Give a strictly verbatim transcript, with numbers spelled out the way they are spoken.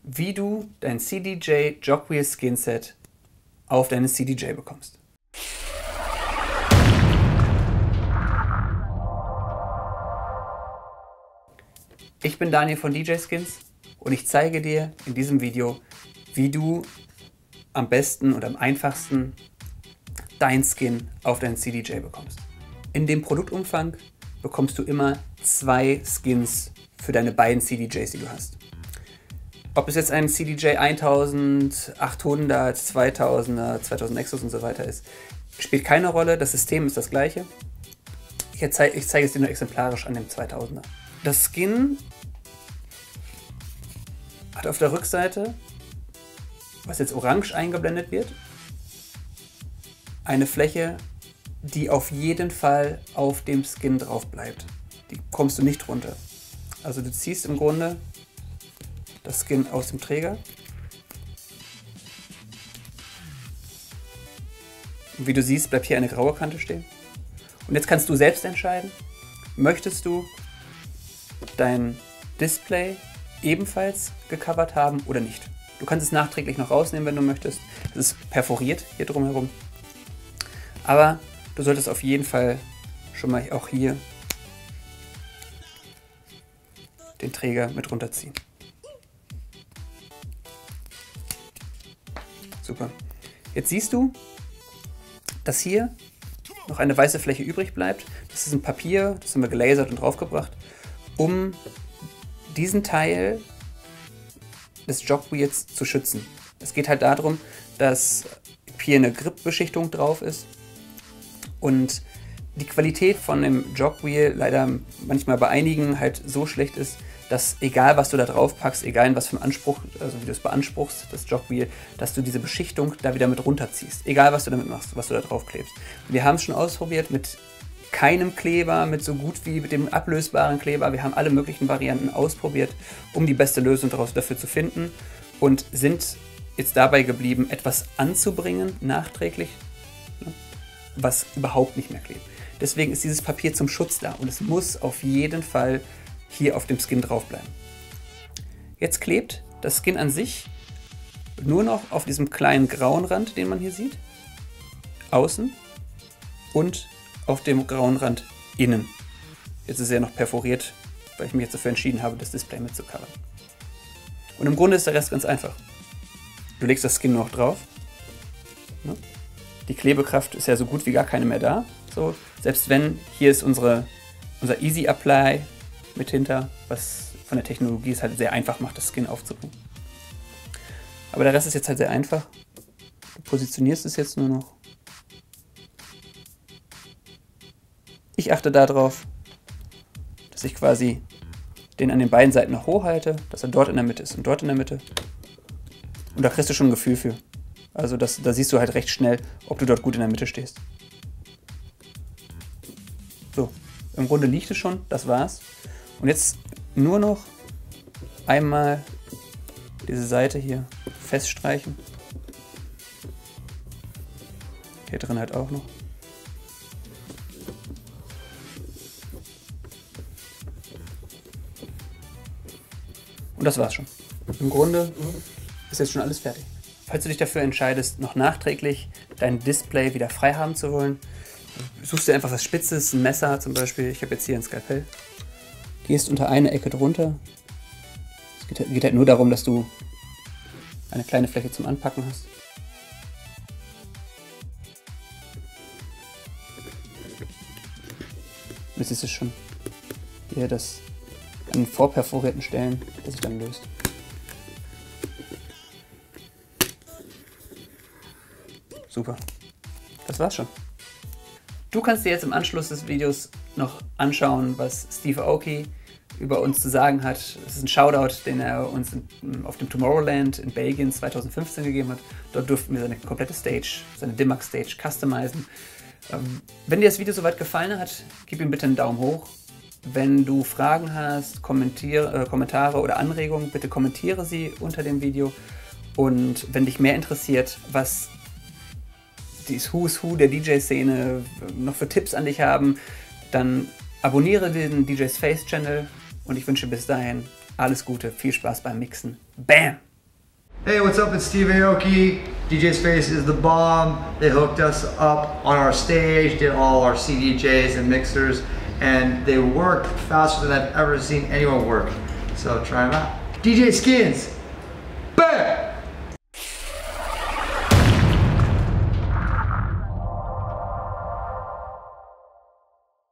wie du dein C D J Jogwheel Skinset auf deine C D J bekommst. Ich bin Daniel von D J Skins und ich zeige dir in diesem Video, wie du am besten und am einfachsten dein Skin auf deinen C D J bekommst. In dem Produktumfang bekommst du immer zwei Skins für deine beiden C D Js, die du hast. Ob es jetzt ein C D J eintausendachthundert, zweitausender, zweitausend Nexus und so weiter ist, spielt keine Rolle. Das System ist das gleiche. Ich zeige, ich zeige es dir nur exemplarisch an dem zweitausender. Das Skin hat auf der Rückseite, was jetzt orange eingeblendet wird, eine Fläche, die auf jeden Fall auf dem Skin drauf bleibt. Die kommst du nicht runter. Also du ziehst im Grunde das Skin aus dem Träger. Und wie du siehst, bleibt hier eine graue Kante stehen. Und jetzt kannst du selbst entscheiden, möchtest du dein Display ebenfalls gecovert haben oder nicht. Du kannst es nachträglich noch rausnehmen, wenn du möchtest. Es ist perforiert hier drumherum. Aber du solltest auf jeden Fall schon mal auch hier den Träger mit runterziehen. Super. Jetzt siehst du, dass hier noch eine weiße Fläche übrig bleibt. Das ist ein Papier, das haben wir gelasert und draufgebracht, um diesen Teil des Jogwheels zu schützen. Es geht halt darum, dass hier eine Grip-Beschichtung drauf ist und die Qualität von dem Jogwheel leider manchmal bei einigen halt so schlecht ist, dass egal was du da drauf packst, egal in was für einem Anspruch, also wie du es beanspruchst, das Jogwheel, dass du diese Beschichtung da wieder mit runterziehst. Egal was du damit machst, was du da drauf klebst. Wir haben es schon ausprobiert mit keinem Kleber, mit so gut wie mit dem ablösbaren Kleber. Wir haben alle möglichen Varianten ausprobiert, um die beste Lösung daraus dafür zu finden und sind jetzt dabei geblieben, etwas anzubringen, nachträglich, was überhaupt nicht mehr klebt. Deswegen ist dieses Papier zum Schutz da und es muss auf jeden Fall hier auf dem Skin drauf bleiben. Jetzt klebt das Skin an sich nur noch auf diesem kleinen grauen Rand, den man hier sieht, außen und auf dem grauen Rand innen. Jetzt ist er noch perforiert, weil ich mich jetzt dafür entschieden habe, das Display mitzukavern. Und im Grunde ist der Rest ganz einfach. Du legst das Skin noch drauf. Die Klebekraft ist ja so gut wie gar keine mehr da. So, selbst wenn, hier ist unsere, unser Easy Apply mit hinter, was von der Technologie es halt sehr einfach macht, das Skin aufzubringen. Aber der Rest ist jetzt halt sehr einfach. Du positionierst es jetzt nur noch. Ich achte darauf, dass ich quasi den an den beiden Seiten noch hoch halte, dass er dort in der Mitte ist und dort in der Mitte. Und da kriegst du schon ein Gefühl für. Also das, da siehst du halt recht schnell, ob du dort gut in der Mitte stehst. So, im Grunde liegt es schon, das war's. Und jetzt nur noch einmal diese Seite hier feststreichen. Hier drin halt auch noch. Und das war's schon. Im Grunde ist jetzt schon alles fertig. Falls du dich dafür entscheidest, noch nachträglich dein Display wieder frei haben zu wollen, suchst du einfach was Spitzes, ein Messer zum Beispiel. Ich habe jetzt hier ein Skalpell. Gehst unter eine Ecke drunter. Es geht, geht halt nur darum, dass du eine kleine Fläche zum Anpacken hast. Und jetzt ist es schon hier das an den vorperforierten Stellen, das sich dann löst. Super. Das war's schon. Du kannst dir jetzt im Anschluss des Videos noch anschauen, was Steve Aoki über uns zu sagen hat. Es ist ein Shoutout, den er uns in, auf dem Tomorrowland in Belgien zweitausendfünfzehn gegeben hat. Dort durften wir seine komplette Stage, seine Dimmack Stage customizen. Ähm, wenn dir das Video soweit gefallen hat, gib ihm bitte einen Daumen hoch. Wenn du Fragen hast, kommentiere, äh, Kommentare oder Anregungen, bitte kommentiere sie unter dem Video. Und wenn dich mehr interessiert, was dieses Who's Who der D J-Szene noch für Tipps an dich haben, dann abonniere den D J's Face Channel und ich wünsche bis dahin alles Gute, viel Spaß beim Mixen. Bam! Hey, what's up? It's Steve Aoki. D J Space is the bomb. They hooked us up on our stage, did all our C D Js and mixers, and they work faster than I've ever seen anyone work. So try them out. D J Skins.